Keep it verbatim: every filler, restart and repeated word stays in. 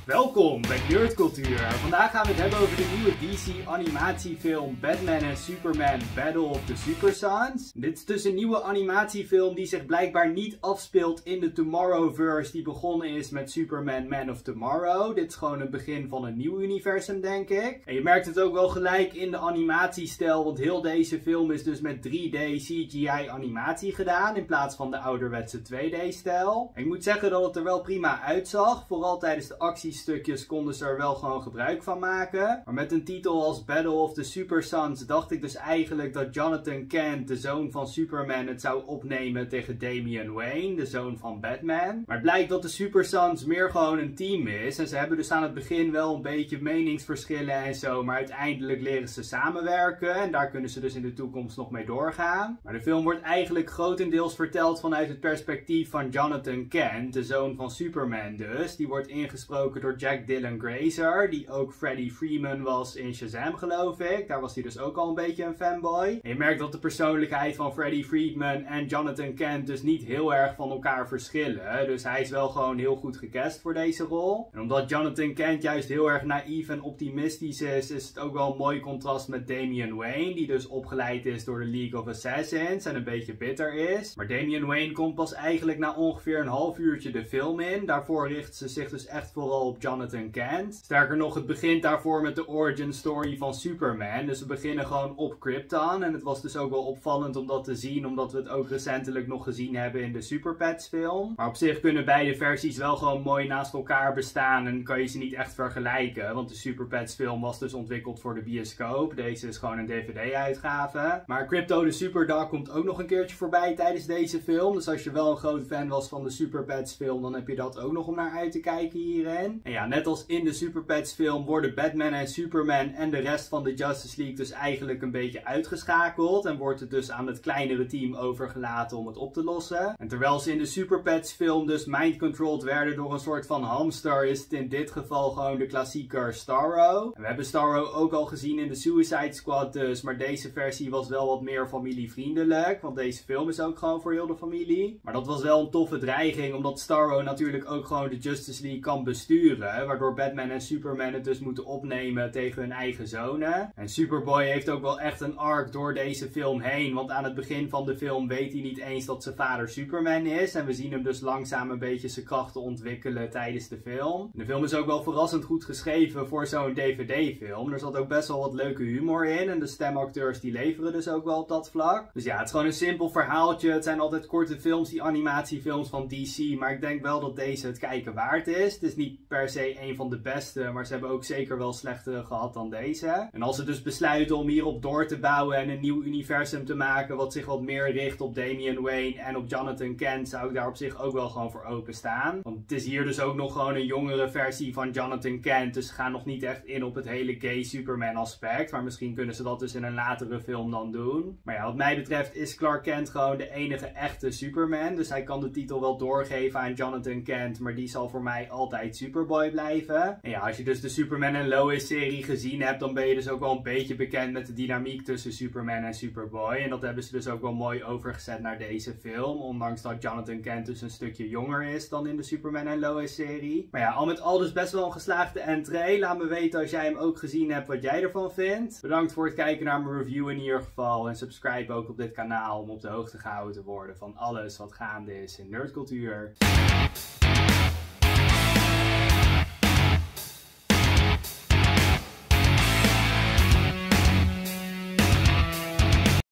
Welkom bij Nerdcultuur. Vandaag gaan we het hebben over de nieuwe D C animatiefilm Batman en Superman Battle of the Super Sons. Dit is dus een nieuwe animatiefilm die zich blijkbaar niet afspeelt in de Tomorrowverse die begonnen is met Superman Man of Tomorrow. Dit is gewoon het begin van een nieuw universum, denk ik. En je merkt het ook wel gelijk in de animatiestijl, want heel deze film is dus met drie D C G I animatie gedaan in plaats van de ouderwetse twee D stijl. En ik moet zeggen dat het er wel prima uitzag. Vooral tijdens de actiestukjes konden ze er wel gewoon gebruik van maken. Maar met een titel als Battle of the Super Sons dacht ik dus eigenlijk dat Jonathan Kent, de zoon van Superman, het zou opnemen tegen Damian Wayne, de zoon van Batman. Maar het blijkt dat de Super Sons meer gewoon een team is. En ze hebben dus aan het begin wel een beetje meningsverschillen en zo. Maar uiteindelijk leren ze samenwerken. En daar kunnen ze dus in de toekomst nog mee doorgaan. Maar de film wordt eigenlijk grotendeels verteld vanuit het perspectief van Jonathan Kent, de zoon van Superman dus. Die wordt ingesproken door Jack Dylan Grazer, die ook Freddie Freeman was in Shazam, geloof ik. Daar was hij dus ook al een beetje een fanboy. En je merkt dat de persoonlijkheid van Freddie Freeman en Jonathan Kent dus niet heel erg van elkaar verschillen. Dus hij is wel gewoon heel goed gecast voor deze rol. En omdat Jonathan Kent juist heel erg naïef en optimistisch is, is het ook wel een mooi contrast met Damian Wayne, die dus opgeleid is door de League of Assassins en een beetje bitter is. Maar Damian Wayne komt pas eigenlijk na ongeveer een half uurtje de film in. Daarvoor richt ze zich dus echt vooral op Jonathan Kent. Sterker nog, het begint daarvoor met de origin story van Superman. Dus we beginnen gewoon op Krypton. En het was dus ook wel opvallend om dat te zien, omdat we het ook recentelijk nog gezien hebben in de Super Pets film. Maar op zich kunnen beide versies wel gewoon mooi naast elkaar bestaan en kan je ze niet echt vergelijken. Want de Super Pets film was dus ontwikkeld voor de bioscoop. Deze is gewoon een D V D-uitgave. Maar Krypto de Superdog komt ook nog een keertje voorbij tijdens deze film. Dus als je wel een groot fan was van de Super Pets film, dan heb je dat ook nog om naar uit te kijken hierin. En ja, net als in de Super Pets film worden Batman en Superman en de rest van de Justice League dus eigenlijk een beetje uitgeschakeld. En wordt het dus aan het kleinere team overgelaten om het op te lossen. En terwijl ze in de Super Pets film dus mind-controlled werden door een soort van hamster, is het in dit geval gewoon de klassieker Starro. En we hebben Starro ook al gezien in de Suicide Squad dus, maar deze versie was wel wat meer familievriendelijk. Want deze film is ook gewoon voor heel de familie. Maar dat was wel een toffe dreiging, omdat Starro natuurlijk ook gewoon de Justice League kan besturen. Waardoor Batman en Superman het dus moeten opnemen tegen hun eigen zonen. En Superboy heeft ook wel echt een arc door deze film heen. Want aan het begin van de film weet hij niet eens dat zijn vader Superman is. En we zien hem dus langzaam een beetje zijn krachten ontwikkelen tijdens de film. De film is ook wel verrassend goed geschreven voor zo'n D V D-film. Er zat ook best wel wat leuke humor in. En de stemacteurs die leveren dus ook wel op dat vlak. Dus ja, het is gewoon een simpel verhaaltje. Het zijn altijd korte films, die animatiefilms van D C. Maar ik denk wel dat deze het kijken waard is. Het is niet per se een van de beste, maar ze hebben ook zeker wel slechtere gehad dan deze. En als ze dus besluiten om hierop door te bouwen en een nieuw universum te maken wat zich wat meer richt op Damian Wayne en op Jonathan Kent, zou ik daar op zich ook wel gewoon voor openstaan. Want het is hier dus ook nog gewoon een jongere versie van Jonathan Kent, dus ze gaan nog niet echt in op het hele gay Superman aspect. Maar misschien kunnen ze dat dus in een latere film dan doen. Maar ja, wat mij betreft is Clark Kent gewoon de enige echte Superman. Dus hij kan de titel wel doorgeven aan Jonathan Kent, maar die zal voor mij altijd Superboy blijven. En ja, als je dus de Superman en Lois serie gezien hebt, dan ben je dus ook wel een beetje bekend met de dynamiek tussen Superman en Superboy. En dat hebben ze dus ook wel mooi overgezet naar deze film. Ondanks dat Jonathan Kent dus een stukje jonger is dan in de Superman en Lois serie. Maar ja, al met al dus best wel een geslaagde entree. Laat me weten als jij hem ook gezien hebt wat jij ervan vindt. Bedankt voor het kijken naar mijn review in ieder geval. En subscribe ook op dit kanaal om op de hoogte gehouden te worden van alles wat gaande is in nerdcultuur.